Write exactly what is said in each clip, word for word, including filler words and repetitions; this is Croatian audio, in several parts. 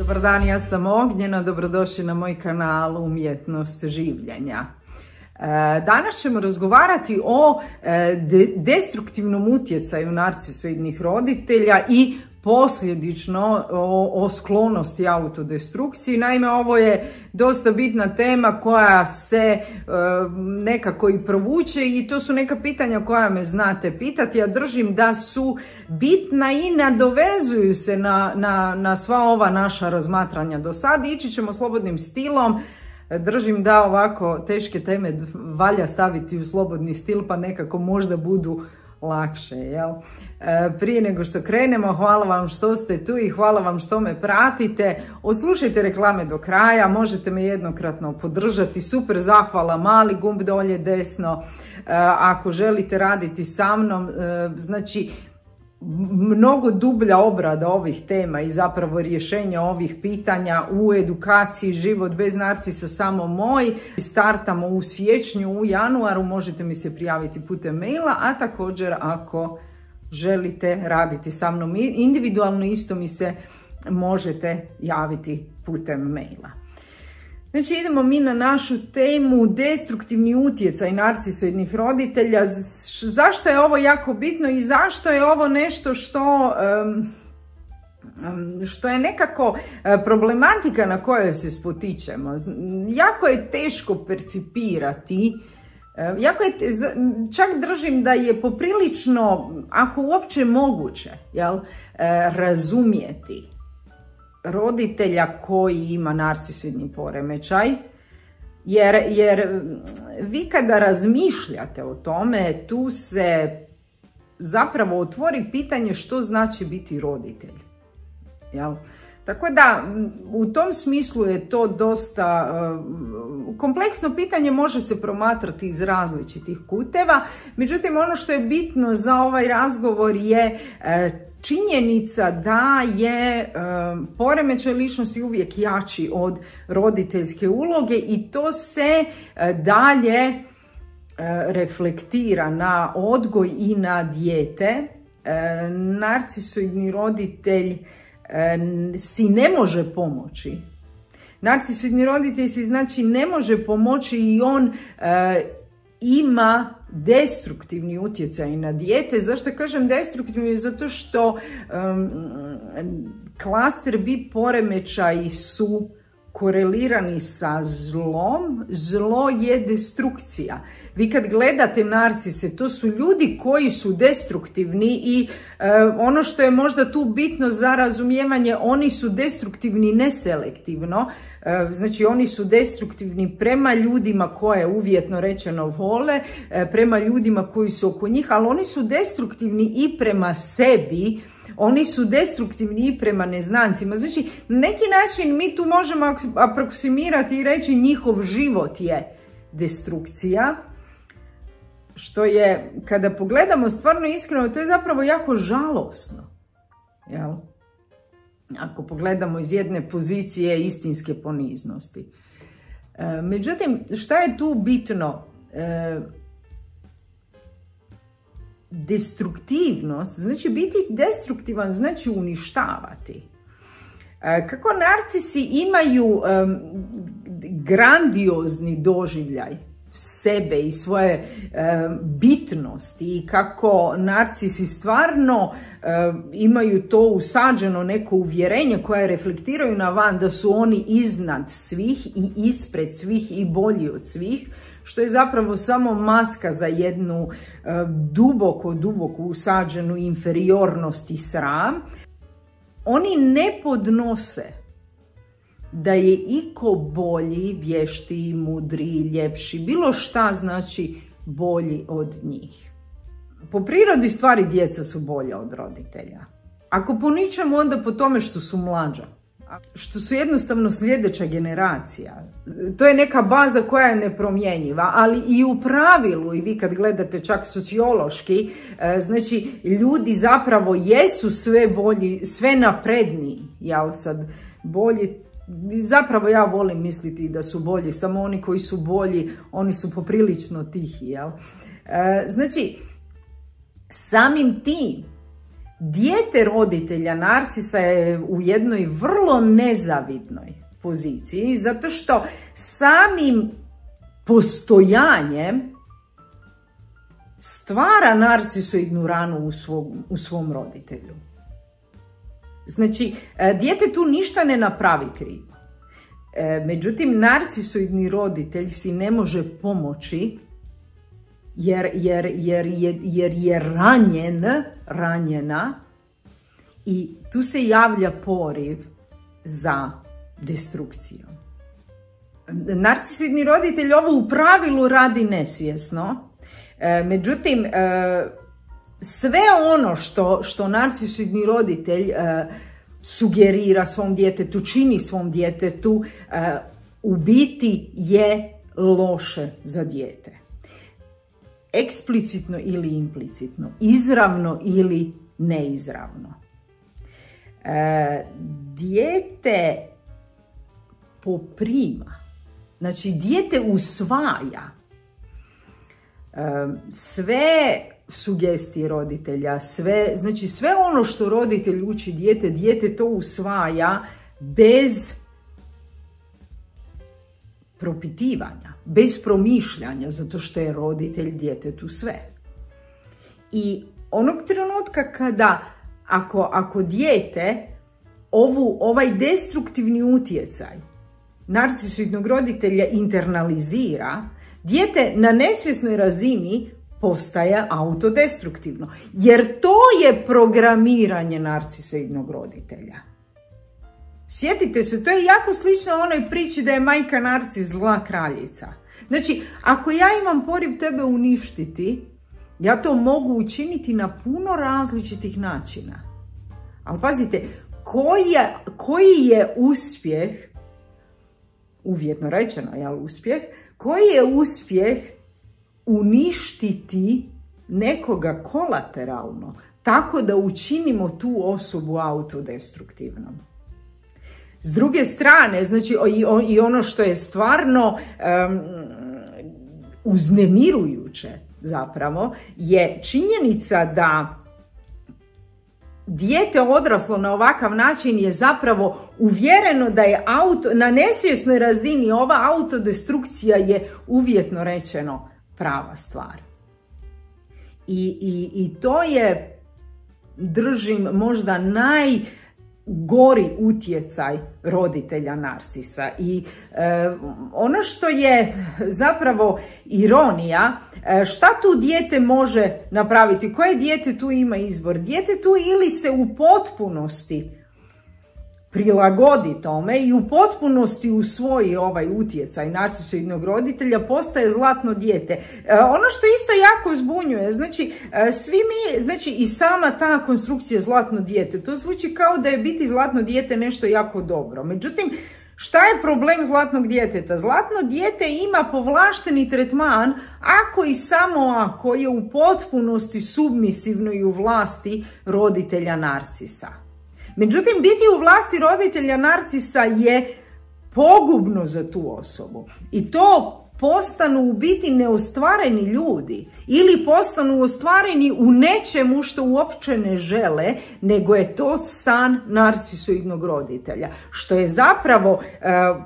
Dobar dan, ja sam Ognjena, dobrodošli na moj kanal Umjetnost življenja. Danas ćemo razgovarati o destruktivnom utjecaju narcisoidnih roditelja i posljedično o, o sklonosti autodestrukciji. Naime, ovo je dosta bitna tema koja se e, nekako i provuče i to su neka pitanja koja me znate pitati. Ja držim da su bitna i nadovezuju se na, na, na sva ova naša razmatranja do sada. Ići ćemo slobodnim stilom. Držim da ovako teške teme valja staviti u slobodni stil pa nekako možda budu lakše, jel? E, prije nego što krenemo, hvala vam što ste tu i hvala vam što me pratite. Odslušajte reklame do kraja, možete me jednokratno podržati. Super zahvala, mali gumb dolje desno. E, ako želite raditi sa mnom, e, znači mnogo dublja obrada ovih tema i zapravo rješenja ovih pitanja u edukaciji Život bez narcisa samo moj. Startamo u siječnju, u januaru, možete mi se prijaviti putem maila, a također ako želite raditi sa mnom individualno, isto mi se možete javiti putem maila. Znači idemo mi na našu temu destruktivni utjecaj narcisoidnih roditelja. Zašto je ovo jako bitno i zašto je ovo nešto što, što je nekako problematika na kojoj se spotičemo. Jako je teško percipirati, jako je, čak držim da je poprilično, ako uopće moguće, jel, razumjeti roditelja koji ima narcisoidni poremećaj, jer, jer vi kada razmišljate o tome, tu se zapravo otvori pitanje što znači biti roditelj. Jel? Tako da u tom smislu je to dosta uh, kompleksno pitanje, može se promatrati iz različitih kuteva. Međutim, ono što je bitno za ovaj razgovor je uh, činjenica da je uh, poremećaj ličnosti uvijek jači od roditeljske uloge i to se uh, dalje uh, reflektira na odgoj i na dijete. Uh, narcisoidni roditelj si ne može pomoći. Narcisoidni roditelj si znači ne može pomoći i on e, ima destruktivni utjecaj na dijete. Zašto kažem destruktivni? Zato što um, klaster B poremećaji su korelirani sa zlom. Zlo je destrukcija. Vi kad gledate narcise, to su ljudi koji su destruktivni i e, ono što je možda tu bitno za razumijevanje, oni su destruktivni neselektivno. E, znači oni su destruktivni prema ljudima koje uvjetno rečeno vole, e, prema ljudima koji su oko njih, ali oni su destruktivni i prema sebi. Oni su destruktivni i prema neznancima. Znači, na neki način mi tu možemo aproksimirati i reći njihov život je destrukcija. Što je, kada pogledamo stvarno iskreno, to je zapravo jako žalosno. Jel? Ako pogledamo iz jedne pozicije istinske poniznosti. E, međutim, šta je tu bitno? E, Destruktivnost, znači biti destruktivan znači uništavati. Kako narcisi imaju um, grandiozni doživljaj sebe i svoje um, bitnosti i kako narcisi stvarno um, imaju to usađeno neko uvjerenje koje reflektiraju na van da su oni iznad svih i ispred svih i bolji od svih, što je zapravo samo maska za jednu uh, duboko, duboko usađenu inferiornost i sram. Oni ne podnose da je iko bolji, vještiji, mudriji, ljepši, bilo šta znači bolji od njih. Po prirodi stvari djeca su bolja od roditelja. Ako po ničemu, onda po tome što su mlađa. Što su jednostavno sljedeća generacija. To je neka baza koja je nepromjenjiva, ali i u pravilu, i vi kad gledate čak sociološki, znači ljudi zapravo jesu sve bolji, sve napredniji. Ja sad bolji, zapravo ja volim misliti da su bolji, samo oni koji su bolji, oni su poprilično tihi, jel? Znači, samim tim dijete roditelja narcisa je u jednoj vrlo nezavidnoj poziciji, zato što samim postojanjem stvara narcisoidnu ranu u svom, u svom roditelju. Znači, dijete tu ništa ne napravi krivo. Međutim, narcisoidni roditelj si ne može pomoći jer, jer, jer, jer, jer je ranjen, ranjena i tu se javlja poriv za destrukcijom. Narcisoidni roditelj ovo u pravilu radi nesvjesno, međutim, sve ono što, što narcisoidni roditelj sugerira svom djetetu, čini svom djetetu, u biti je loše za dijete. Eksplicitno ili implicitno, izravno ili neizravno. Dijete poprima, znači dijete usvaja sve sugestije roditelja, sve, znači sve ono što roditelj uči dijete, dijete to usvaja bez propitivanja, bez promišljanja, zato što je roditelj djetetu sve. I onog trenutka kada, ako, ako dijete ovu, ovaj destruktivni utjecaj narcisoidnog roditelja internalizira, dijete na nesvjesnoj razini postaje autodestruktivno. Jer to je programiranje narcisoidnog roditelja. Sjetite se, to je jako slično onoj priči da je majka narcis zla kraljica. Znači, ako ja imam poriv tebe uništiti, ja to mogu učiniti na puno različitih načina. Ali pazite, koji je, koji je uspjeh, uvjetno rečeno, jel uspjeh, koji je uspjeh uništiti nekoga kolateralno, tako da učinimo tu osobu autodestruktivnom. S druge strane, znači i ono što je stvarno um, uznemirujuće zapravo, je činjenica da dijete odraslo na ovakav način je zapravo uvjereno da je auto, na nesvjesnoj razini ova autodestrukcija je uvjetno rečeno prava stvar. I, i, i to je, držim, možda najgori utjecaj roditelja narcisa. I e, ono što je zapravo ironija, e, šta tu dijete može napraviti? Koje dijete tu ima izbor? Dijete tu ili se u potpunosti prilagodi tome i u potpunosti usvoji ovaj utjecaj narcisoidnog roditelja, postaje zlatno dijete. E, ono što isto jako zbunjuje, znači e, svi mi, znači i sama ta konstrukcija zlatno dijete, to zvuči kao da je biti zlatno dijete nešto jako dobro. Međutim, šta je problem zlatnog djeteta? Zlatno dijete ima povlašteni tretman ako i samo ako je u potpunosti submisivno i u vlasti roditelja narcisa. Međutim, biti u vlasti roditelja narcisa je pogubno za tu osobu. I to postanu u biti neostvareni ljudi ili postanu ostvareni u nečemu što uopće ne žele, nego je to san narcisoidnog roditelja. Što je zapravo e,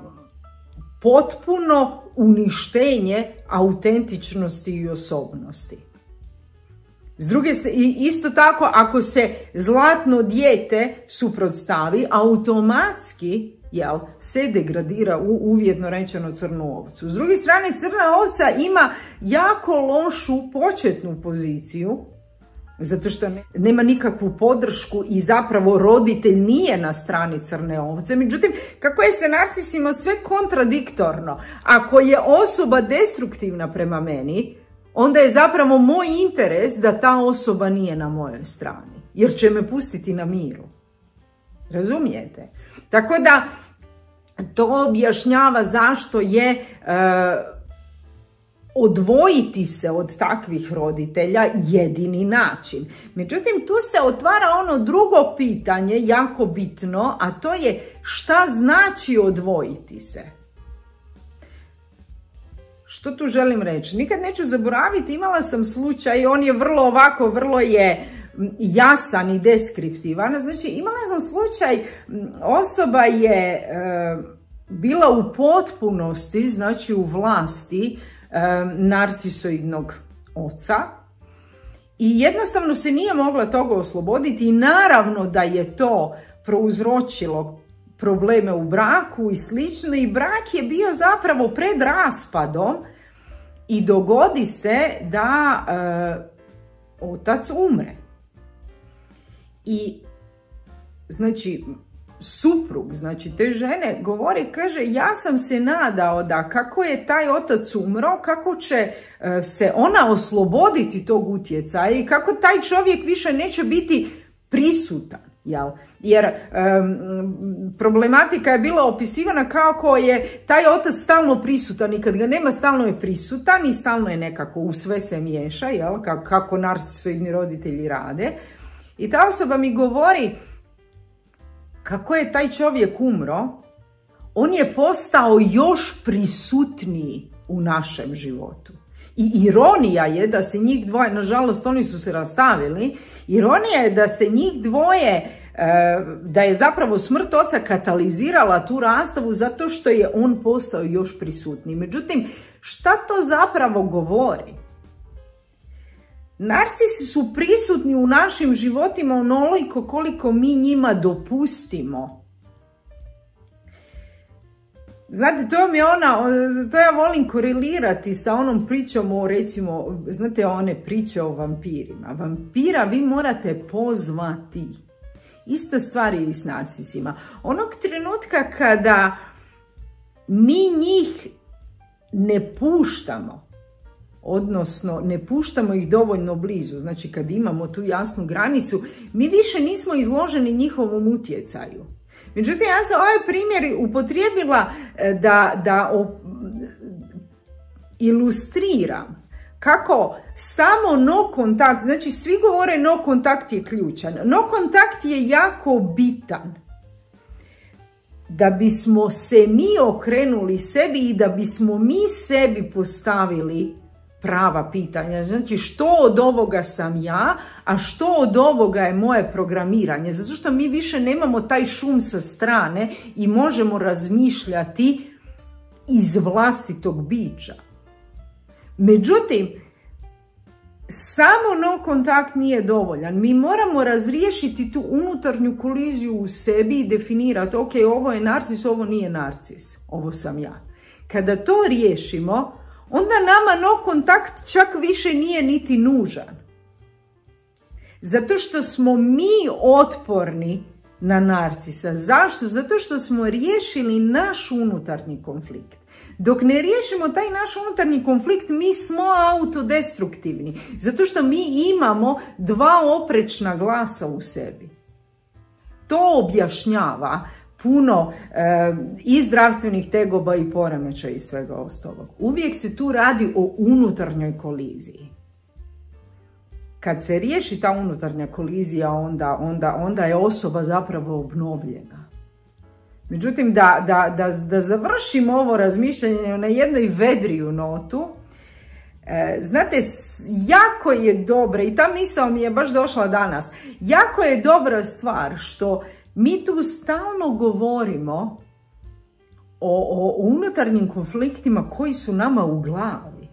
potpuno uništenje autentičnosti i osobnosti. S druge, isto tako, ako se zlatno dijete suprotstavi, automatski jel, se degradira u uvjetno rečeno crnu ovcu. S druge strane, crna ovca ima jako lošu početnu poziciju, zato što nema nikakvu podršku i zapravo roditelj nije na strani crne ovce. Međutim, kako je se narcisima sve kontradiktorno, ako je osoba destruktivna prema meni, onda je zapravo moj interes da ta osoba nije na mojoj strani, jer će me pustiti na miru. Razumijete? Tako da, to objašnjava zašto je e, odvojiti se od takvih roditelja jedini način. Međutim, tu se otvara ono drugo pitanje, jako bitno, a to je šta znači odvojiti se. Što tu želim reći? Nikad neću zaboraviti, imala sam slučaj, on je vrlo ovako, vrlo je jasan i deskriptivan. Znači, imala sam slučaj, osoba je e, bila u potpunosti, znači u vlasti e, narcisoidnog oca i jednostavno se nije mogla toga osloboditi i naravno da je to prouzročilo probleme u braku i slično i brak je bio zapravo pred raspadom i dogodi se da e, otac umre. I znači suprug, znači te žene govori, kaže, ja sam se nadao da kako je taj otac umro, kako će e, se ona osloboditi tog utjecaja i kako taj čovjek više neće biti prisutan. Jel? Jer um, problematika je bila opisivana kako je taj otac stalno prisutan i kad ga nema stalno je prisutan i stalno je nekako u sve se miješa, jel? Kako, kako narcisoidni roditelji rade. I ta osoba mi govori kako je taj čovjek umro, on je postao još prisutniji u našem životu. I ironija je da se njih dvoje, nažalost oni su se rastavili, ironija je da se njih dvoje, da je zapravo smrt oca katalizirala tu rastavu zato što je on postao još prisutniji. Međutim, šta to zapravo govori? Narcisi su prisutni u našim životima onoliko koliko mi njima dopustimo. Znate, to mi je ona, to ja volim korelirati sa onom pričom o, recimo, znate, one priče o vampirima. Vampira vi morate pozvati. Ista stvar je i s narcisima. Onog trenutka kada mi njih ne puštamo, odnosno ne puštamo ih dovoljno blizu, znači kad imamo tu jasnu granicu, mi više nismo izloženi njihovom utjecaju. Međutim, ja sam ovaj primjer upotrijebila da, da o, ilustriram kako samo no kontakt, znači svi govore no kontakt je ključan. No kontakt je jako bitan da bismo se mi okrenuli sebi i da bismo mi sebi postavili prava pitanja. Znači što od ovoga sam ja, a što od ovoga je moje programiranje. Zato što mi više nemamo taj šum sa strane i možemo razmišljati iz vlastitog bića. Međutim, samo no kontakt nije dovoljan. Mi moramo razriješiti tu unutarnju koliziju u sebi i definirati, ok, ovo je narcis, ovo nije narcis, ovo sam ja. Kada to riješimo, onda nama no kontakt čak više nije niti nužan. Zato što smo mi otporni na narcisa. Zašto? Zato što smo riješili naš unutarnji konflikt. Dok ne riješimo taj naš unutarnji konflikt, mi smo autodestruktivni. Zato što mi imamo dva oprečna glasa u sebi. To objašnjava puno e, i zdravstvenih tegoba i poremećaja i svega ostalog. Uvijek se tu radi o unutarnjoj koliziji. Kad se riješi ta unutarnja kolizija, onda, onda, onda je osoba zapravo obnovljena. Međutim, da, da, da, da završim ovo razmišljanje na jednoj vedriju notu, e, znate, jako je dobra, i ta misao mi je baš došla danas, jako je dobra stvar što mi tu stalno govorimo o, o unutarnjim konfliktima koji su nama u glavi.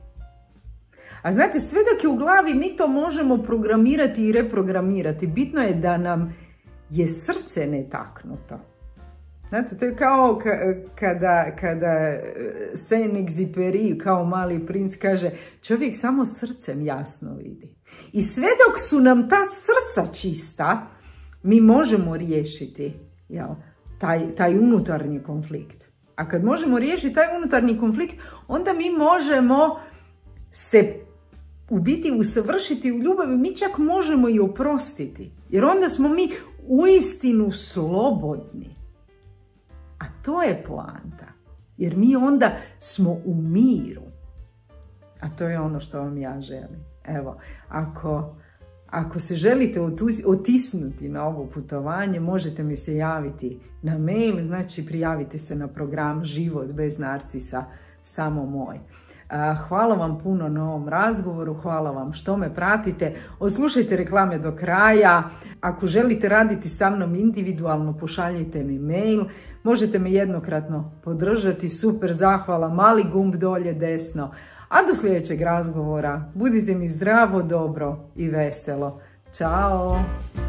A znate, sve dok je u glavi mi to možemo programirati i reprogramirati. Bitno je da nam je srce netaknuto. Znate, to je kao kada, kada Saint-Exupéry kao Mali princ kaže, čovjek samo srcem jasno vidi. I sve dok su nam ta srca čista, mi možemo riješiti, jel, taj, taj unutarnji konflikt. A kad možemo riješiti taj unutarnji konflikt, onda mi možemo se u biti usavršiti u ljubavi, mi čak možemo i oprostiti. Jer onda smo mi uistinu slobodni. A to je poanta. Jer mi onda smo u miru. A to je ono što vam ja želim. Evo, ako, ako se želite otisnuti na ovo putovanje, možete mi se javiti na mail, znači prijavite se na program Život bez narcisa, samo moj. Hvala vam puno na ovom razgovoru, hvala vam što me pratite. Odslušajte reklame do kraja. Ako želite raditi sa mnom individualno, pošaljite mi mail. Možete me jednokratno podržati, super, zahvala, mali gumb dolje desno. A do sljedećeg razgovora budite mi zdravo, dobro i veselo. Ćao!